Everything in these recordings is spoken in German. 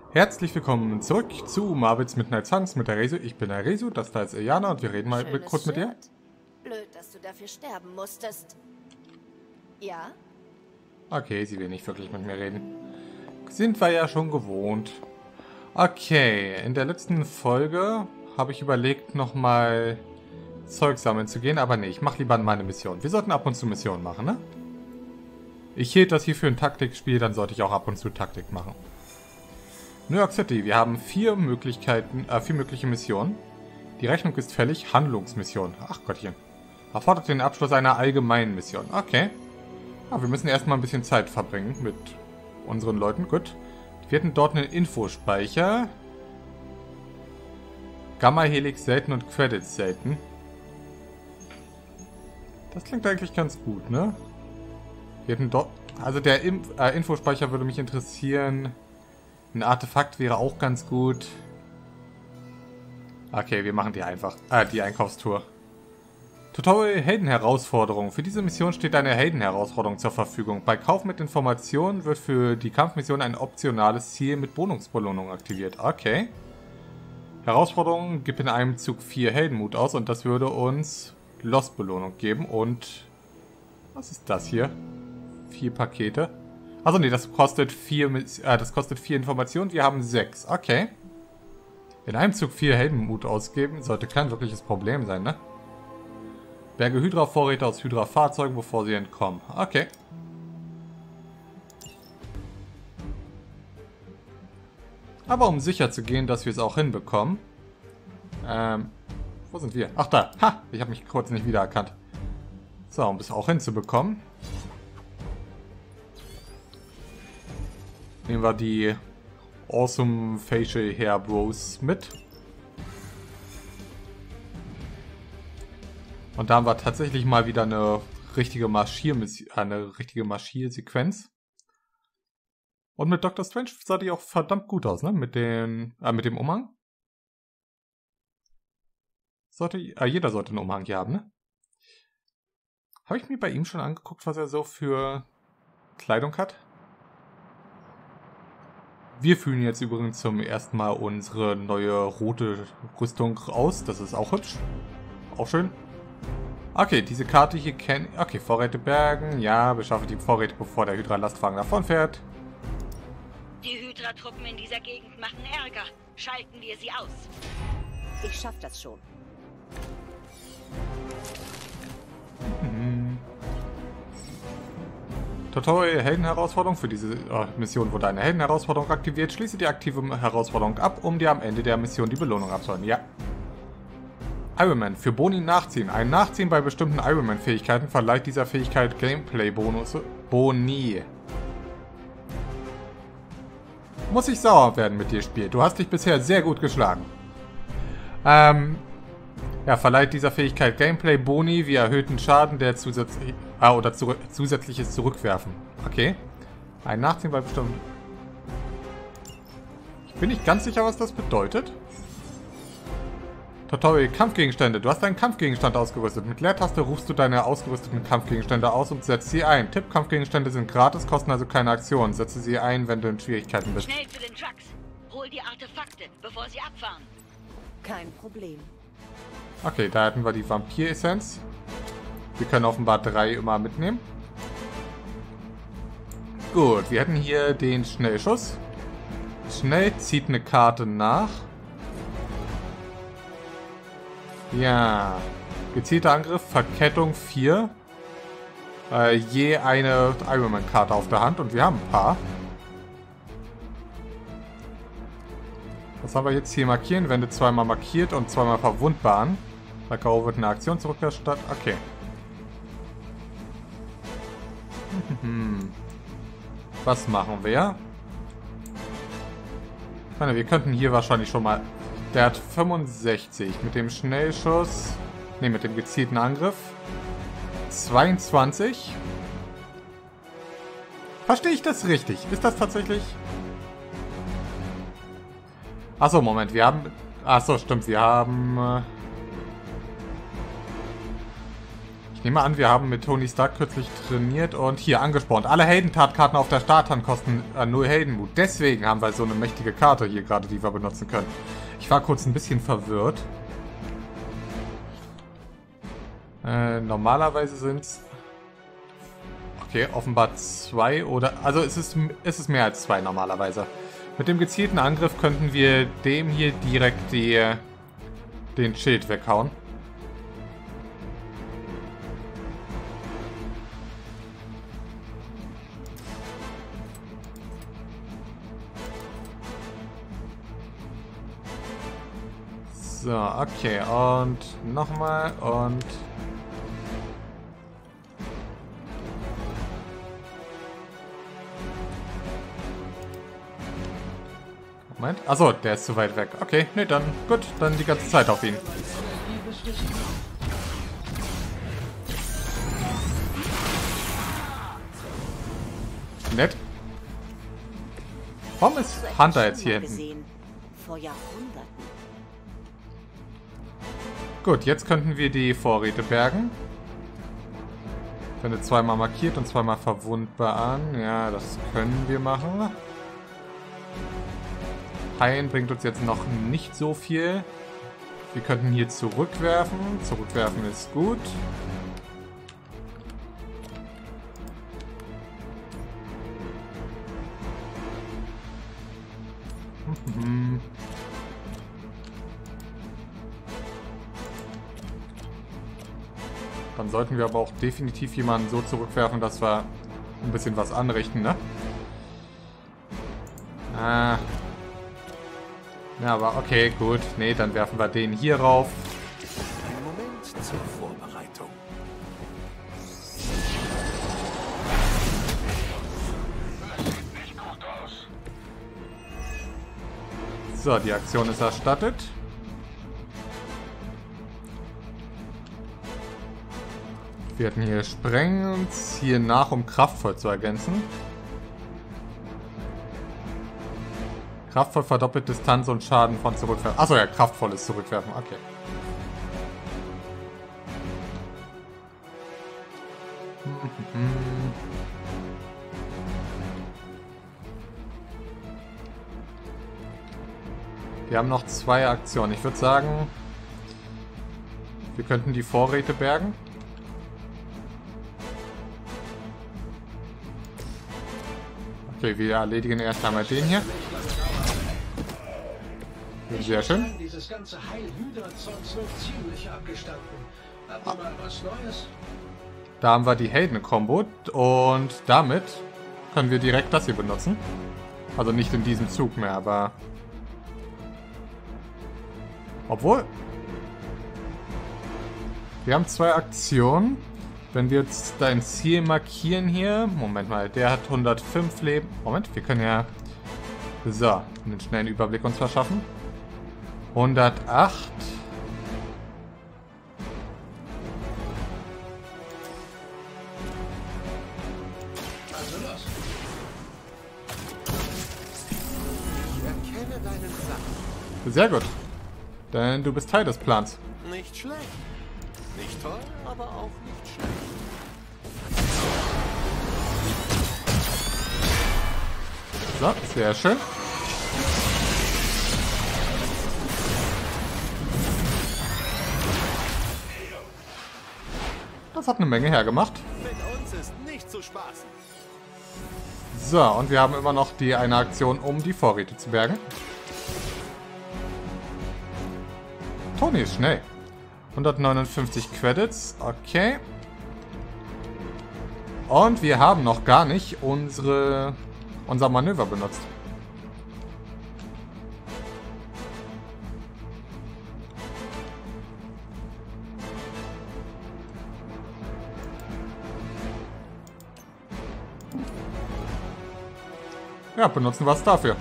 Herzlich willkommen zurück zu Marvel's Midnight Suns mit der Resu. Ich bin der Resu, das da ist Iliana und wir reden mal kurz mit dir. Blöd, dass du dafür sterben musstest. Ja? Okay, sie will nicht wirklich mit mir reden. Sind wir ja schon gewohnt. Okay, in der letzten Folge habe ich überlegt, nochmal Zeug sammeln zu gehen, aber nee, ich mache lieber meine Mission. Wir sollten ab und zu Missionen machen, ne? Ich hielt das hier für ein Taktikspiel, dann sollte ich auch ab und zu Taktik machen. New York City, wir haben vier mögliche Missionen. Die Rechnung ist fällig, Handlungsmission. Ach Gottchen. Erfordert den Abschluss einer allgemeinen Mission. Okay. Ja, wir müssen erstmal ein bisschen Zeit verbringen mit unseren Leuten. Gut. Wir hatten dort einen Infospeicher. Gamma-Helix selten und Credits selten. Das klingt eigentlich ganz gut, ne? Wir hatten dort... Also der Infospeicher würde mich interessieren... Ein Artefakt wäre auch ganz gut. Okay, wir machen die Einkaufstour. Tutorial Heldenherausforderung. Für diese Mission steht eine Heldenherausforderung zur Verfügung. Bei Kauf mit Informationen wird für die Kampfmission ein optionales Ziel mit Bonusbelohnung aktiviert. Okay. Herausforderung, gib in einem Zug 4 Heldenmut aus und das würde uns Lost-Belohnung geben. Und was ist das hier? 4 Pakete. Also nee, das kostet 4 Informationen. Wir haben 6. Okay. In einem Zug 4 Heldenmut ausgeben, sollte kein wirkliches Problem sein, ne? Berge Hydra-Vorräte aus Hydra-Fahrzeugen, bevor sie entkommen. Okay. Aber um sicher zu gehen, dass wir es auch hinbekommen. Wo sind wir? Ach da. Ha! Ich habe mich kurz nicht wiedererkannt. So, um es auch hinzubekommen. Nehmen wir die Awesome Facial Hair Bros mit. Und da haben wir tatsächlich mal wieder eine richtige Marschiersequenz. Und mit Dr. Strange sah die auch verdammt gut aus, ne? Mit dem Umhang. Jeder sollte einen Umhang hier haben, ne? Habe ich mir bei ihm schon angeguckt, was er so für Kleidung hat? Wir fühlen jetzt übrigens zum ersten Mal unsere neue rote Rüstung aus. Das ist auch hübsch. Auch schön. Okay, diese Karte hier kennen... Okay, Vorräte bergen. Ja, beschaffe die Vorräte, bevor der Hydra-Lastwagen davonfährt. Die Hydra-Truppen in dieser Gegend machen Ärger. Schalten wir sie aus. Ich schaff das schon. Tutorial Heldenherausforderung. Für diese Mission wurde eine Heldenherausforderung aktiviert. Schließe die aktive Herausforderung ab, um dir am Ende der Mission die Belohnung abzuholen. Ja. Iron Man. Für Boni nachziehen. Ein Nachziehen bei bestimmten Iron Man Fähigkeiten verleiht dieser Fähigkeit Gameplay-Bonus. Boni. Muss ich sauer werden mit dir, Spiel. Du hast dich bisher sehr gut geschlagen. Ja, verleiht dieser Fähigkeit Gameplay-Boni wie erhöhten Schaden, der zusätzliches Zurückwerfen. Okay. Ein Nachziehen bei bestimmten... Ich bin nicht ganz sicher, was das bedeutet. Tutorial Kampfgegenstände. Du hast einen Kampfgegenstand ausgerüstet. Mit Leertaste rufst du deine ausgerüsteten Kampfgegenstände aus und setzt sie ein. Tipp-Kampfgegenstände sind gratis, kosten also keine Aktion. Setze sie ein, wenn du in Schwierigkeiten bist. Schnell zu den Trucks. Hol die Artefakte, bevor sie abfahren. Kein Problem. Okay, da hatten wir die Vampir-Essenz. Wir können offenbar 3 immer mitnehmen. Gut, wir hätten hier den Schnellschuss. Schnell zieht eine Karte nach. Ja. Gezielter Angriff, Verkettung 4. Je eine Iron Man Karte auf der Hand und wir haben ein paar. Was haben wir jetzt hier markieren? Wände zweimal markiert und zweimal verwundbaren. Bei K.O. wird eine Aktion zurückerstattet. Okay. Was machen wir? Ich meine, wir könnten hier wahrscheinlich schon mal... Der hat 65 mit dem Schnellschuss. Ne, mit dem gezielten Angriff. 22. Verstehe ich das richtig? Ist das tatsächlich... Achso, Moment, wir haben... Achso, stimmt, wir haben... Ich nehme an, wir haben mit Tony Stark kürzlich trainiert und hier angespornt. Alle Heldentatkarten auf der Starthand kosten 0 Heldenmut. Deswegen haben wir so eine mächtige Karte hier gerade, die wir benutzen können. Ich war kurz ein bisschen verwirrt. Normalerweise sind es... Okay, offenbar 2 oder... Also es ist mehr als 2 normalerweise. Mit dem gezielten Angriff könnten wir dem hier direkt den Schild weghauen. So, okay, und nochmal und... Moment. Achso, der ist zu weit weg. Okay, ne, dann gut, dann die ganze Zeit auf ihn. Nett. Warum ist Hunter jetzt hier hinten? Vor Jahrhunderten. Gut, jetzt könnten wir die Vorräte bergen. Finde zweimal markiert und zweimal verwundbar an. Ja, das können wir machen. Heilen bringt uns jetzt noch nicht so viel. Wir könnten hier zurückwerfen. Zurückwerfen ist gut. Dann sollten wir aber auch definitiv jemanden so zurückwerfen, dass wir ein bisschen was anrichten, ne? Ja, aber okay, gut. Nee, dann werfen wir den hier rauf. Ein Moment zur Vorbereitung. Das sieht nicht gut aus. So, die Aktion ist erstattet. Wir hatten hier Sprengen uns hier nach, um kraftvoll zu ergänzen. Kraftvoll verdoppelt Distanz und Schaden von zurückwerfen. Achso, ja, kraftvolles Zurückwerfen. Okay. Wir haben noch 2 Aktionen. Ich würde sagen, wir könnten die Vorräte bergen. Okay, wir erledigen erst einmal den hier. Sehr schön. Dieses ganze Heil-Hydra-Zeugs wird ziemlich abgestanden. Habt ihr mal was Neues? Da haben wir die Helden-Kombo und damit können wir direkt das hier benutzen. Also nicht in diesem Zug mehr, aber... Obwohl... Wir haben 2 Aktionen. Wenn wir jetzt dein Ziel markieren hier... Moment mal, der hat 105 Leben. Moment, wir können ja... So, einen schnellen Überblick uns verschaffen. 108. Also los. Ich erkenne deinen Plan. Sehr gut. Denn du bist Teil des Plans. Nicht schlecht. Nicht toll, aber auch nicht schlecht. So, sehr schön. Das hat eine Menge hergemacht. Mit uns ist nicht zu spaßen. So, und wir haben immer noch die eine Aktion, um die Vorräte zu bergen. Tony ist schnell. 159 Credits, okay. Und wir haben noch gar nicht unser Manöver benutzt. Ja, benutzen wir es dafür.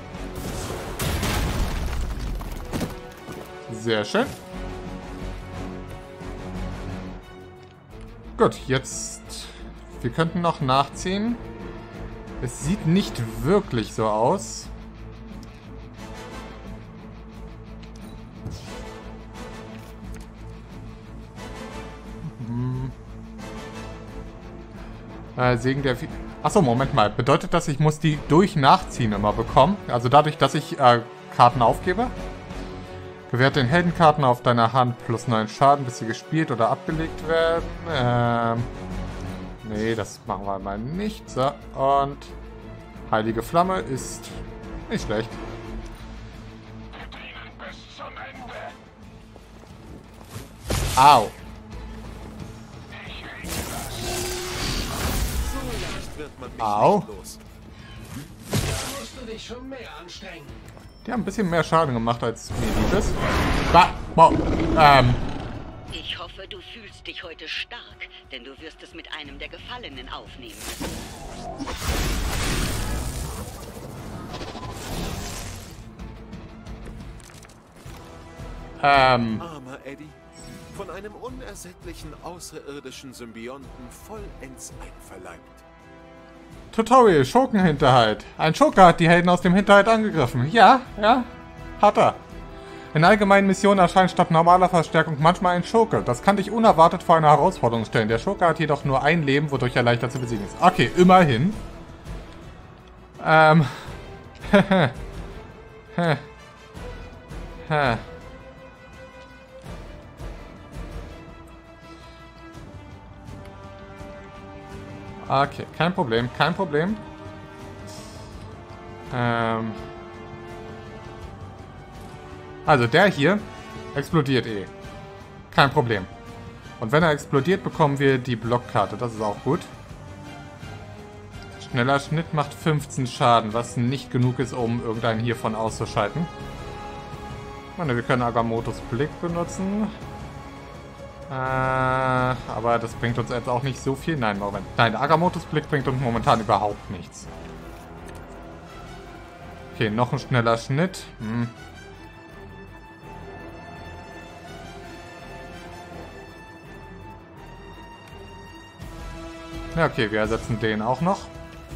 Sehr schön. Gut, jetzt... Wir könnten noch nachziehen. Es sieht nicht wirklich so aus. Segen der... Achso, Moment mal. Bedeutet das, ich muss die durch Nachziehen immer bekommen? Also dadurch, dass ich Karten aufgebe? Gewährt den Heldenkarten auf deiner Hand plus 9 Schaden, bis sie gespielt oder abgelegt werden. Nee, das machen wir mal nicht. So, und Heilige Flamme ist nicht schlecht. Au. Au. Musst du dich schon mehr anstrengen. Die haben ein bisschen mehr Schaden gemacht als mir dieses. Ich hoffe, du fühlst dich heute stark, denn du wirst es mit einem der Gefallenen aufnehmen müssen. Armer Eddie. Von einem unersättlichen außerirdischen Symbionten vollends einverleibt. Tutorial, Schurkenhinterhalt. Ein Schurke hat die Helden aus dem Hinterhalt angegriffen. Ja, hat er. In allgemeinen Missionen erscheint statt normaler Verstärkung manchmal ein Schurke. Das kann dich unerwartet vor eine Herausforderung stellen. Der Schurke hat jedoch nur ein Leben, wodurch er leichter zu besiegen ist. Okay, immerhin. Okay, kein Problem, kein Problem. Also der hier explodiert eh. Kein Problem. Und wenn er explodiert, bekommen wir die Blockkarte. Das ist auch gut. Schneller Schnitt macht 15 Schaden, was nicht genug ist, um irgendeinen hiervon auszuschalten. Ich meine, wir können Agamottos Blick benutzen. Aber das bringt uns jetzt auch nicht so viel. Nein, Moment. Nein, Agamottos Blick bringt uns momentan überhaupt nichts. Okay, noch ein schneller Schnitt. Ja, okay, wir ersetzen den auch noch.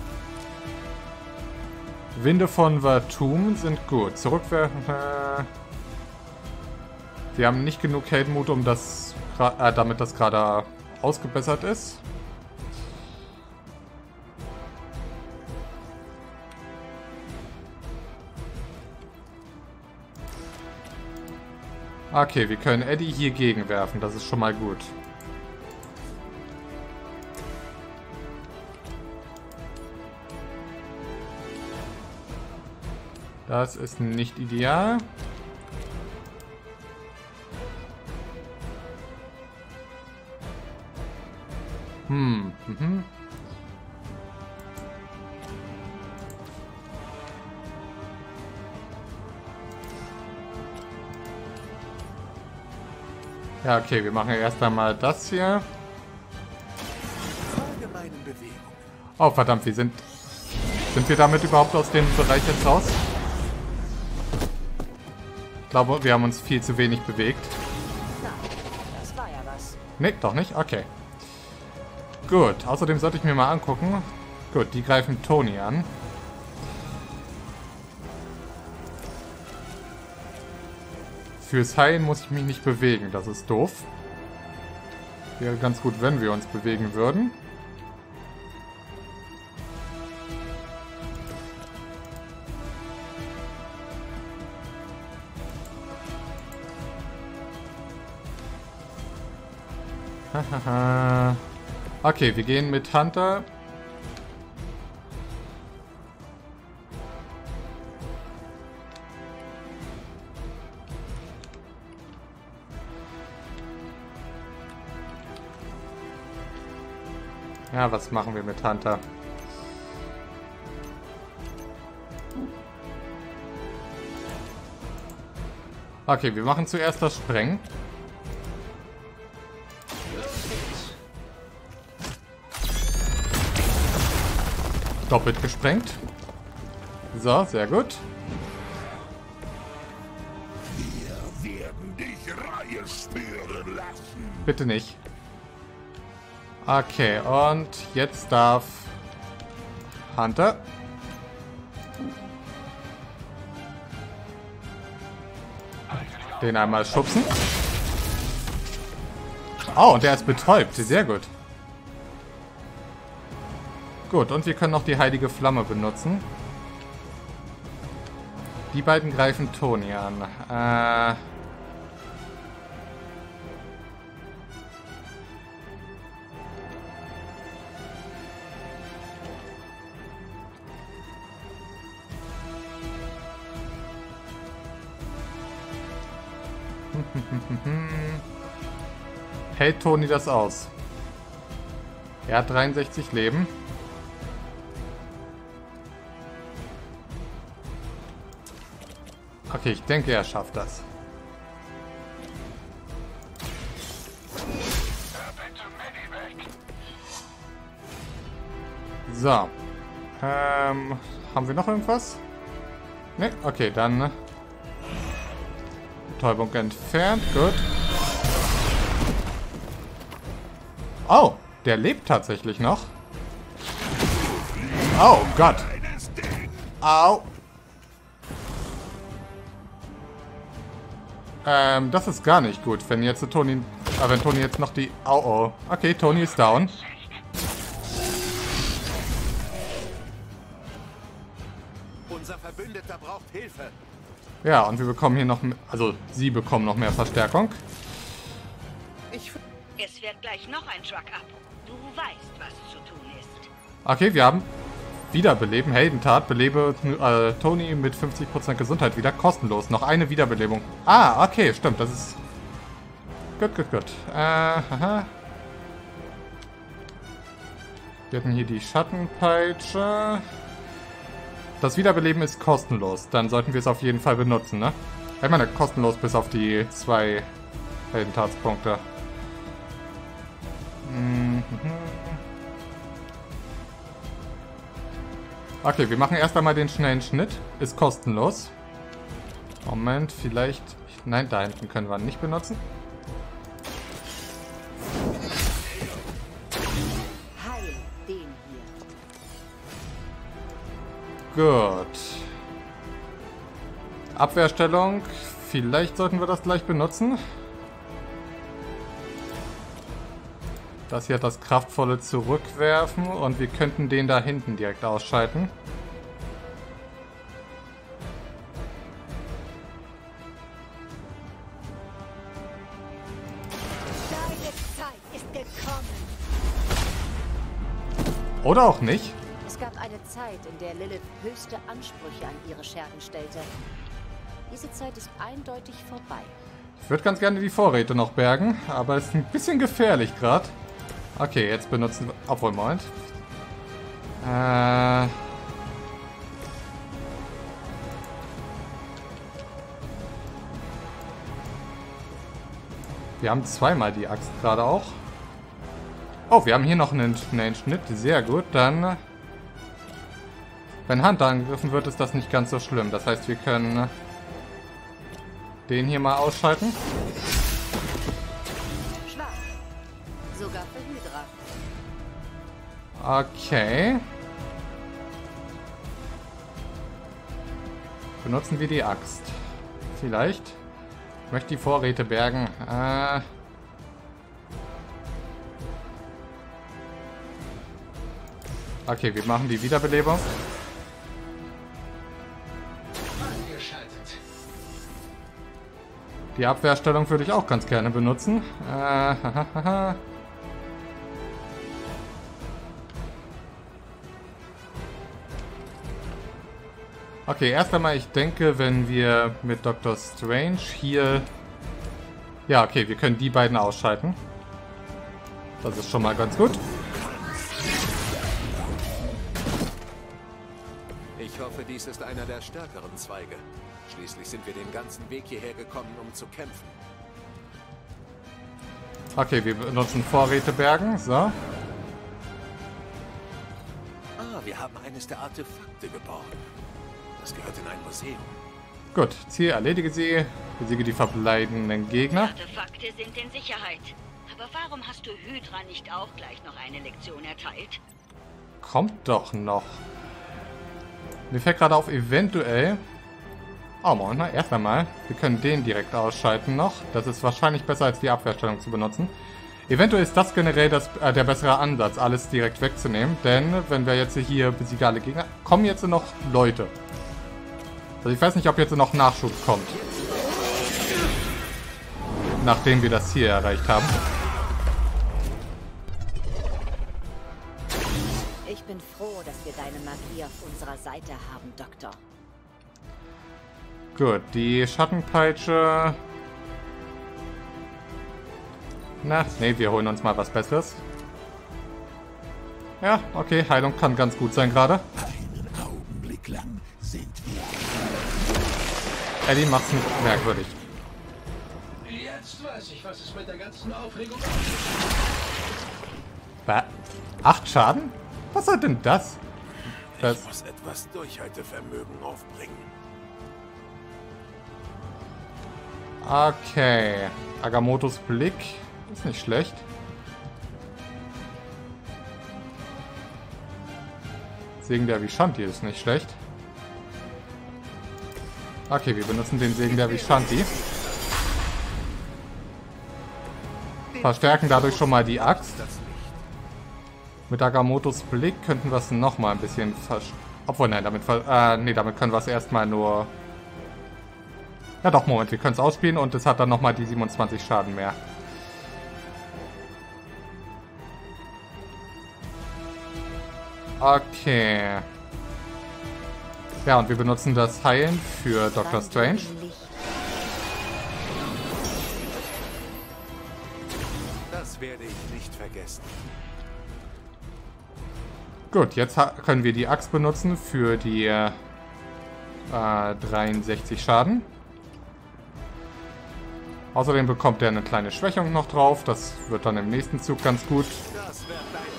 Winde von Vatum sind gut. Zurückwerfen. Wir haben nicht genug Heldenmut, um das, damit das gerade ausgebessert ist. Okay, wir können Eddie hier gegenwerfen. Das ist schon mal gut. Das ist nicht ideal. Ja, okay, wir machen erst einmal das hier. Oh, verdammt, sind wir damit überhaupt aus dem Bereich jetzt raus? Ich glaube, wir haben uns viel zu wenig bewegt. Na, das war ja was. Nee, doch nicht? Okay. Gut, außerdem sollte ich mir mal angucken. Gut, die greifen Tony an. Fürs Heilen muss ich mich nicht bewegen, das ist doof. Wäre ganz gut, wenn wir uns bewegen würden. Okay, wir gehen mit Hunter. Ja, was machen wir mit Hunter? Okay, wir machen zuerst das Sprengen. Doppelt gesprengt. So, sehr gut. Wir werden dich Reihe spüren lassen. Bitte nicht. Okay, und jetzt darf Hunter. Den einmal schubsen. Oh, und der ist betäubt. Sehr gut. Gut, und wir können noch die heilige Flamme benutzen. Die beiden greifen Toni an. Hält Toni das aus? Er hat 63 Leben. Okay, ich denke, er schafft das. So. Haben wir noch irgendwas? Ne? Okay, dann... Betäubung entfernt. Gut. Oh, der lebt tatsächlich noch. Oh Gott. Au. Das ist gar nicht gut, wenn jetzt Toni... wenn Toni jetzt noch die... Au, oh. Okay, Toni ist down. Unser Verbündeter braucht Hilfe. Ja, und wir bekommen hier noch... Also, sie bekommen noch mehr Verstärkung. Es fährt gleich noch ein Truck ab. Du weißt, was zu tun ist. Okay, wir haben Wiederbeleben, Heldentat, belebe Toni mit 50% Gesundheit wieder, kostenlos. Noch eine Wiederbelebung. Ah, okay, stimmt, das ist... Gut. Haha. Wir hatten hier die Schattenpeitsche. Das Wiederbeleben ist kostenlos. Dann sollten wir es auf jeden Fall benutzen, ne? Ich meine, kostenlos bis auf die 2 Heldentatspunkte. Okay, wir machen erst einmal den schnellen Schnitt. Ist kostenlos. Moment, vielleicht... Nein, da hinten können wir nicht benutzen. Heil den hier. Gut. Abwehrstellung. Vielleicht sollten wir das gleich benutzen. Das hier hat das kraftvolle Zurückwerfen und wir könnten den da hinten direkt ausschalten. Deine Zeit ist gekommen. Oder auch nicht. Es gab eine Zeit, in der Lilith höchste Ansprüche an ihre Schergen stellte. Diese Zeit ist eindeutig vorbei. Ich würde ganz gerne die Vorräte noch bergen, aber es ist ein bisschen gefährlich gerade. Okay, jetzt benutzen wir... Obwohl, Moment. Wir haben zweimal die Axt gerade auch. Oh, wir haben hier noch einen schnellen Schnitt. Sehr gut, dann... Wenn Hunter angegriffen wird, ist das nicht ganz so schlimm. Das heißt, wir können den hier mal ausschalten. Schwach. Sogar für Hydra. Okay. Benutzen wir die Axt. Vielleicht. Ich möchte die Vorräte bergen. Okay, wir machen die Wiederbelebung. Angeschaltet. Die Abwehrstellung würde ich auch ganz gerne benutzen. Okay, erst einmal, ich denke, wenn wir mit Dr. Strange hier... Ja, okay, wir können die beiden ausschalten. Das ist schon mal ganz gut. Ich hoffe, dies ist einer der stärkeren Zweige. Schließlich sind wir den ganzen Weg hierher gekommen, um zu kämpfen. Okay, wir benutzen Vorräte bergen. So. Ah, wir haben eines der Artefakte geborgen. Das gehört in ein Museum. Gut, Ziel, erledige sie. Besiege die verbleibenden Gegner. Artefakte sind in Sicherheit. Aber warum hast du Hydra nicht auch gleich noch eine Lektion erteilt? Kommt doch noch. Mir fällt gerade auf, eventuell... Oh, Moment mal, erst einmal. Wir können den direkt ausschalten noch. Das ist wahrscheinlich besser, als die Abwehrstellung zu benutzen. Eventuell ist das generell der bessere Ansatz, alles direkt wegzunehmen. Denn wenn wir jetzt hier besiegen alle Gegner, kommen jetzt noch Leute. Also ich weiß nicht, ob jetzt noch Nachschub kommt. Nachdem wir das hier erreicht haben. Ich bin froh, dass wir deine Magie auf unserer Seite haben, Doktor. Gut, die Schattenpeitsche... Na, nee, wir holen uns mal was Besseres. Ja, okay, Heilung kann ganz gut sein gerade. Einen Augenblick lang sind wir... Eddie macht's nicht merkwürdig. Jetzt weiß ich, was es mit der ganzen Aufregung 8 Schaden? Was soll denn das? Ich muss etwas Durchhaltevermögen aufbringen. Okay. Agamottos Blick ist nicht schlecht. Segen der Vishanti ist nicht schlecht. Okay, wir benutzen den Segen der Vishanti. Verstärken dadurch schon mal die Axt. Mit Agamottos Blick könnten wir es nochmal ein bisschen obwohl, nein, damit können wir es erstmal nur... Ja doch, Moment, wir können es ausspielen und es hat dann nochmal die 27 Schaden mehr. Okay. Ja, und wir benutzen das Heilen für Dr. Strange. Das werde ich nicht vergessen. Gut, jetzt können wir die Axt benutzen für die 63 Schaden. Außerdem bekommt er eine kleine Schwächung noch drauf. Das wird dann im nächsten Zug ganz gut. Das wird dein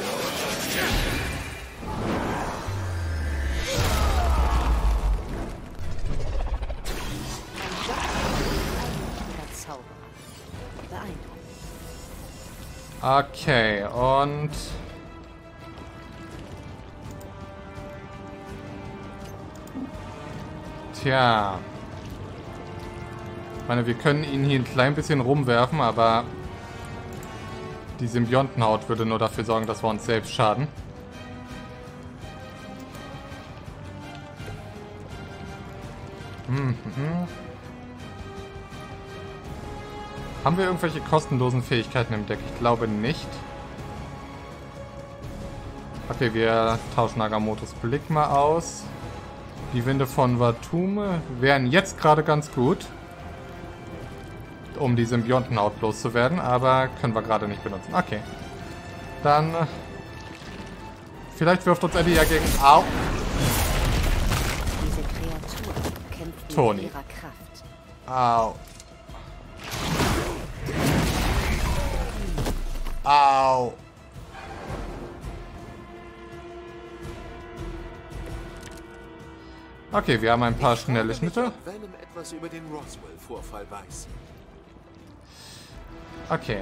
Okay, und... Tja. Ich meine, wir können ihn hier ein klein bisschen rumwerfen, aber... Die Symbiontenhaut würde nur dafür sorgen, dass wir uns selbst schaden. Haben wir irgendwelche kostenlosen Fähigkeiten im Deck? Ich glaube nicht. Okay, wir tauschen Agamottos Blick mal aus. Die Winde von Watume wären jetzt gerade ganz gut, um die Symbiontenhaut loszuwerden, aber können wir gerade nicht benutzen. Okay. Dann... Vielleicht wirft uns Eddie ja gegen... Au! Diese Kreatur kämpft Toni. mit ihrer Kraft. Au. Au. Okay, wir haben ein paar schnelle Schnitte. Ob Venom etwas über den Roswell-Vorfall weiß. Okay.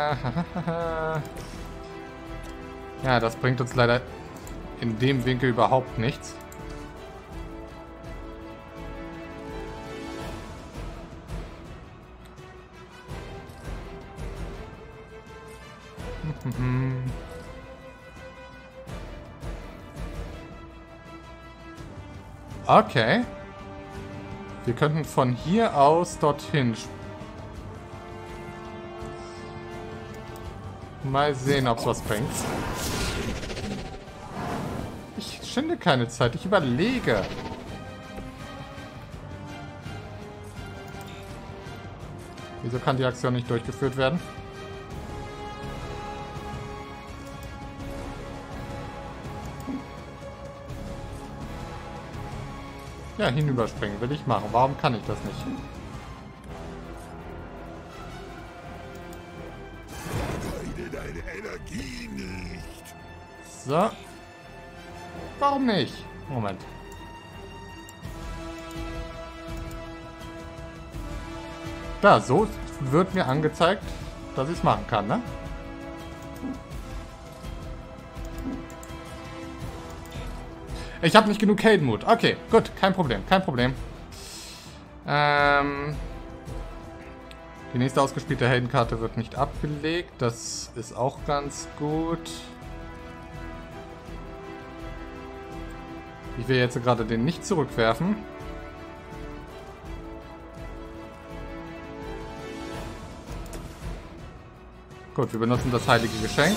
Ja, das bringt uns leider in dem Winkel überhaupt nichts. Okay. Wir könnten von hier aus dorthin. Mal sehen, ob es was bringt. Ich schinde keine Zeit, ich überlege. Wieso kann die Aktion nicht durchgeführt werden? Ja, hinüberspringen will ich machen. Warum kann ich das nicht? Vergeide deine Energie nicht. So. Warum nicht? Moment. Da, so wird mir angezeigt, dass ich es machen kann, ne? Ich habe nicht genug Heldenmut. Okay, gut, kein Problem, kein Problem. Die nächste ausgespielte Heldenkarte wird nicht abgelegt. Das ist auch ganz gut. Ich will jetzt gerade den nicht zurückwerfen. Gut, wir benutzen das heilige Geschenk.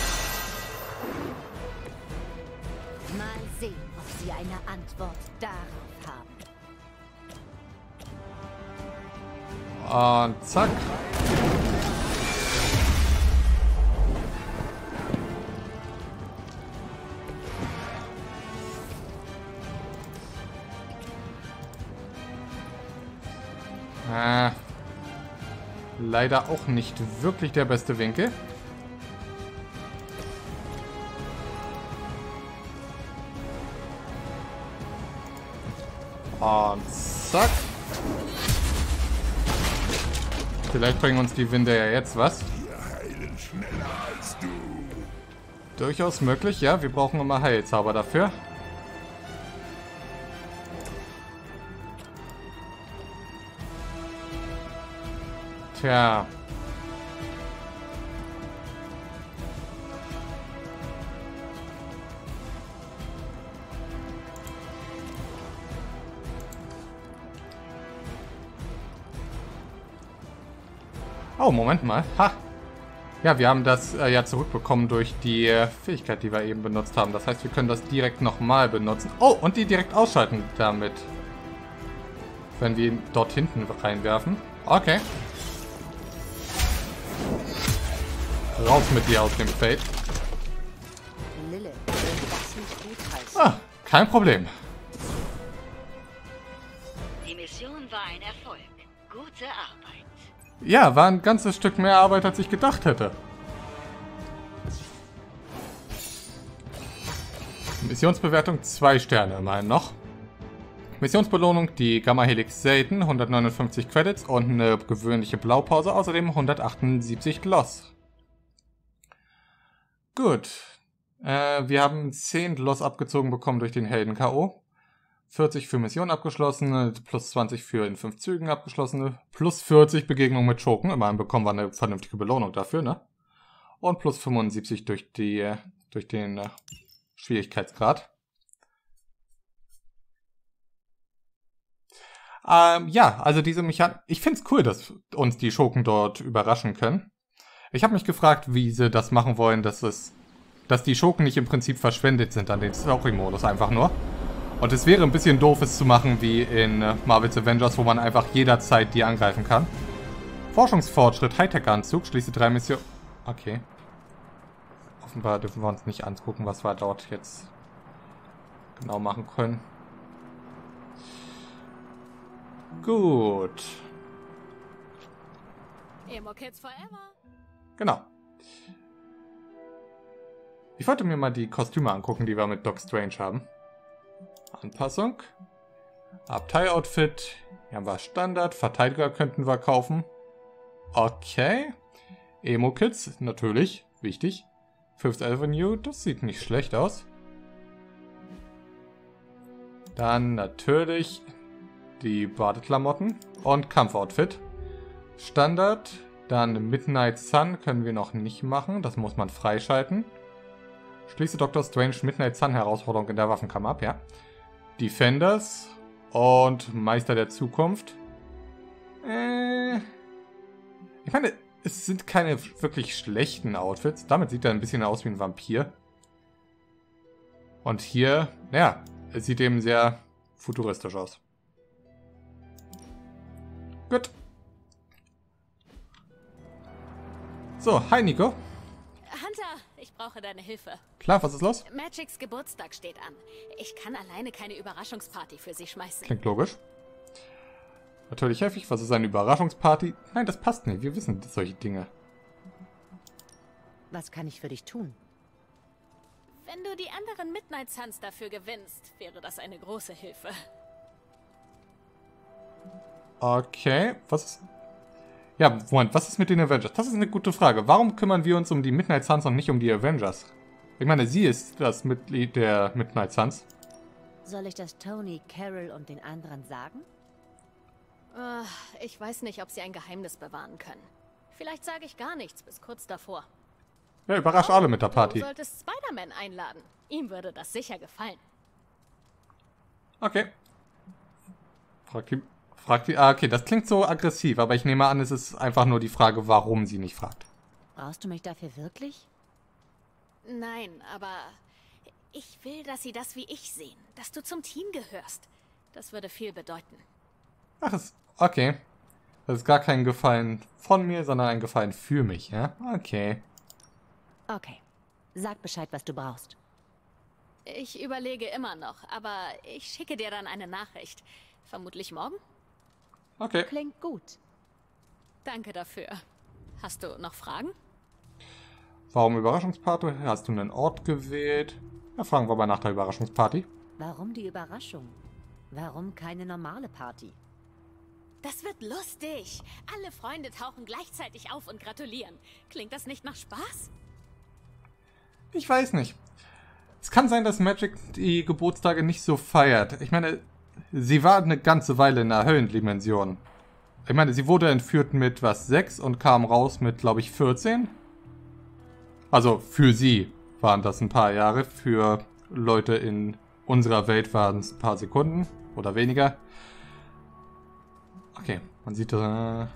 Mal sehen, ob Sie eine Antwort darauf haben. Und zack. Leider auch nicht wirklich der beste Winkel. Und zack. Vielleicht bringen uns die Winde ja jetzt was. Wir heilen schneller als du. Durchaus möglich, ja. Wir brauchen immer Heilzauber dafür. Tja. Oh, Moment mal. Ha! Ja, wir haben das ja zurückbekommen durch die Fähigkeit, die wir eben benutzt haben. Das heißt, wir können das direkt nochmal benutzen. Oh, und die direkt ausschalten damit. Wenn wir ihn dort hinten reinwerfen. Okay. Raus mit dir aus dem Fate. Lilith will das nicht gut heißen. Ah, kein Problem. Die Mission war ein Erfolg. Gute Arbeit. Ja, war ein ganzes Stück mehr Arbeit, als ich gedacht hätte. Missionsbewertung 2 Sterne, immerhin noch. Missionsbelohnung, die Gamma Helix selten, 159 Credits und eine gewöhnliche Blaupause, außerdem 178 Gloss. Gut. Wir haben 10 Gloss abgezogen bekommen durch den Helden-K.O. 40 für Mission abgeschlossene, plus 20 für in 5 Zügen abgeschlossene, plus 40 Begegnungen mit Schurken. Immerhin bekommen wir eine vernünftige Belohnung dafür, ne? Und plus 75 durch den Schwierigkeitsgrad. Ja, also diese Mechanik. Ich finde es cool, dass uns die Schurken dort überraschen können. Ich habe mich gefragt, wie sie das machen wollen, dass die Schurken nicht im Prinzip verschwendet sind an den Story-Modus einfach nur. Und es wäre ein bisschen doof, es zu machen wie in Marvel's Avengers, wo man einfach jederzeit die angreifen kann. Forschungsfortschritt, Hightech-Anzug, schließe 3 Missionen. Okay. Offenbar dürfen wir uns nicht angucken, was wir dort jetzt genau machen können. Gut. Emo Kids Forever. Genau. Ich wollte mir mal die Kostüme angucken, die wir mit Doc Strange haben. Anpassung. Abteil-Outfit. Hier haben wir Standard. Verteidiger könnten wir kaufen. Okay. Emo-Kids, natürlich. Wichtig. Fifth Avenue, das sieht nicht schlecht aus. Dann natürlich die Badeklamotten und Kampfoutfit. Standard. Dann Midnight Sun können wir noch nicht machen. Das muss man freischalten. Schließe Dr. Strange Midnight Sun Herausforderung in der Waffenkammer ab, ja. Defenders und Meister der Zukunft. Ich meine, es sind keine wirklich schlechten Outfits. Damit sieht er ein bisschen aus wie ein Vampir. Und hier, naja, es sieht eben sehr futuristisch aus. Gut. So, hi Nico. Hunter, ich brauche deine Hilfe. Klar, was ist los? Magics Geburtstag steht an. Ich kann alleine keine Überraschungsparty für sie schmeißen. Klingt logisch. Natürlich helfe ich. Was ist eine Überraschungsparty? Nein, das passt nicht. Wir wissen solche Dinge. Was kann ich für dich tun? Wenn du die anderen Midnight Suns dafür gewinnst, wäre das eine große Hilfe. Okay, was ist... Ja, Moment, was ist mit den Avengers? Das ist eine gute Frage. Warum kümmern wir uns um die Midnight Suns und nicht um die Avengers? Ich meine, sie ist das Mitglied der Midnight Suns. Soll ich das Tony, Carol und den anderen sagen? Ich weiß nicht, ob sie ein Geheimnis bewahren können. Vielleicht sage ich gar nichts bis kurz davor. Ja, überrasch alle mit der Party. Du solltest Spider-Man einladen. Ihm würde das sicher gefallen. Okay. Fragt die. Ah, okay, das klingt so aggressiv, aber ich nehme an, es ist einfach nur die Frage, warum sie nicht fragt. Brauchst du mich dafür wirklich? Nein, aber ich will, dass sie das wie ich sehen. Dass du zum Team gehörst. Das würde viel bedeuten. Ach, okay. Das ist gar kein Gefallen von mir, sondern ein Gefallen für mich, ja? Okay. Okay. Sag Bescheid, was du brauchst. Ich überlege immer noch, aber ich schicke dir dann eine Nachricht. Vermutlich morgen? Okay. Klingt gut. Danke dafür. Hast du noch Fragen? Warum Überraschungsparty? Hast du einen Ort gewählt? Ja, fragen wir mal nach der Überraschungsparty. Warum die Überraschung? Warum keine normale Party? Das wird lustig. Alle Freunde tauchen gleichzeitig auf und gratulieren. Klingt das nicht nach Spaß? Ich weiß nicht. Es kann sein, dass Magic die Geburtstage nicht so feiert. Ich meine, sie war eine ganze Weile in der Höllendimension. Ich meine, sie wurde entführt mit, 6 und kam raus mit, glaube ich, 14? Also, für sie waren das ein paar Jahre. Für Leute in unserer Welt waren es ein paar Sekunden oder weniger. Okay, man sieht das.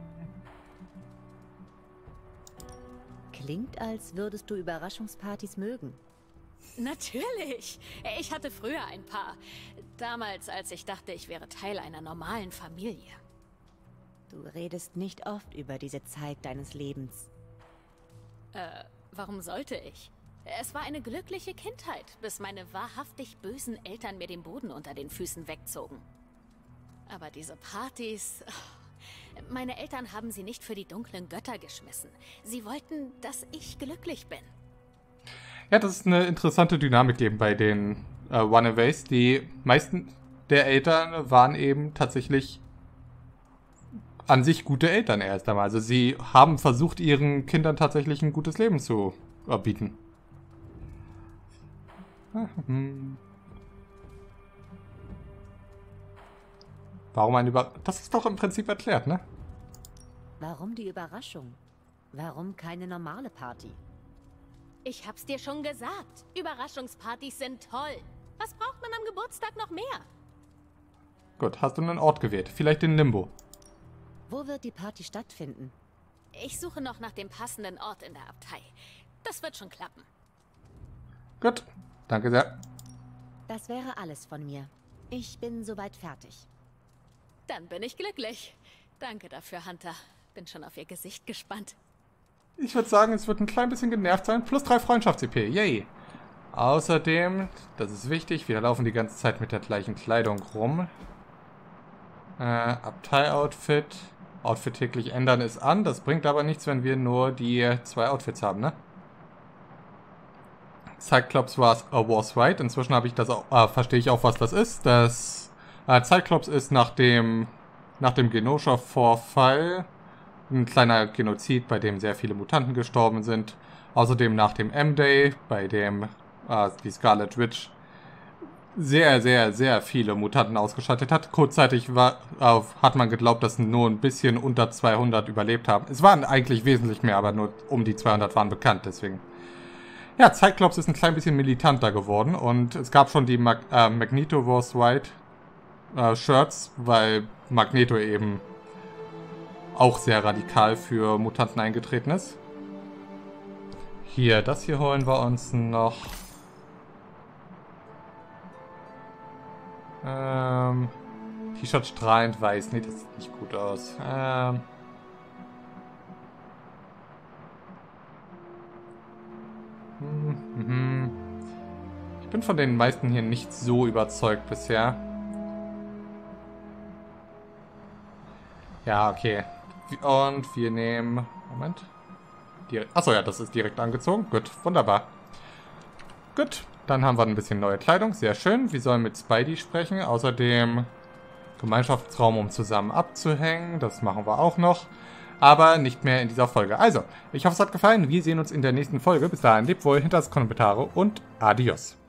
Klingt, als würdest du Überraschungspartys mögen. Natürlich. Ich hatte früher ein paar. Damals, als ich dachte, ich wäre Teil einer normalen Familie. Du redest nicht oft über diese Zeit deines Lebens. Warum sollte ich? Es war eine glückliche Kindheit, bis meine wahrhaftig bösen Eltern mir den Boden unter den Füßen wegzogen. Aber diese Partys... Meine Eltern haben sie nicht für die dunklen Götter geschmissen. Sie wollten, dass ich glücklich bin. Ja, das ist eine interessante Dynamik eben bei den Runaways. Die meisten der Eltern waren eben tatsächlich an sich gute Eltern erst einmal. Also sie haben versucht, ihren Kindern tatsächlich ein gutes Leben zu bieten. Warum ein Das ist doch im Prinzip erklärt, ne? Warum die Überraschung? Warum keine normale Party? Ich hab's dir schon gesagt. Überraschungspartys sind toll. Was braucht man am Geburtstag noch mehr? Gut, hast du einen Ort gewählt? Vielleicht den Limbo. Wo wird die Party stattfinden? Ich suche noch nach dem passenden Ort in der Abtei. Das wird schon klappen. Gut, danke sehr. Das wäre alles von mir. Ich bin soweit fertig. Dann bin ich glücklich. Danke dafür, Hunter. Bin schon auf ihr Gesicht gespannt. Ich würde sagen, es wird ein klein bisschen genervt sein. Plus 3 Freundschafts-CP. Yay. Außerdem, das ist wichtig, wir laufen die ganze Zeit mit der gleichen Kleidung rum. Abtei-Outfit. Outfit täglich ändern ist an. Das bringt aber nichts, wenn wir nur die 2 Outfits haben, ne? Cyclops was right. Inzwischen habe ich das auch, verstehe ich auch, was das ist. Das Cyclops ist nach dem Genosha-Vorfall ein kleiner Genozid, bei dem sehr viele Mutanten gestorben sind. Außerdem nach dem M-Day, bei dem die Scarlet Witch sehr, sehr, sehr viele Mutanten ausgeschaltet hat. Kurzzeitig hat man geglaubt, dass nur ein bisschen unter 200 überlebt haben. Es waren eigentlich wesentlich mehr, aber nur um die 200 waren bekannt, deswegen. Ja, Cyclops ist ein klein bisschen militanter geworden und es gab schon die Magneto was White Shirts, weil Magneto eben auch sehr radikal für Mutanten eingetreten ist. Hier, das hier holen wir uns noch. T-Shirt strahlend weiß. Nee, das sieht nicht gut aus. Ich bin von den meisten hier nicht so überzeugt bisher. Ja, okay. Und wir nehmen... Moment. Achso, ja, das ist direkt angezogen. Gut, wunderbar. Gut, dann haben wir ein bisschen neue Kleidung. Sehr schön. Wir sollen mit Spidey sprechen. Außerdem Gemeinschaftsraum, um zusammen abzuhängen. Das machen wir auch noch. Aber nicht mehr in dieser Folge. Also, ich hoffe, es hat gefallen. Wir sehen uns in der nächsten Folge. Bis dahin, lebt wohl, hinterlasst Kommentare und adios.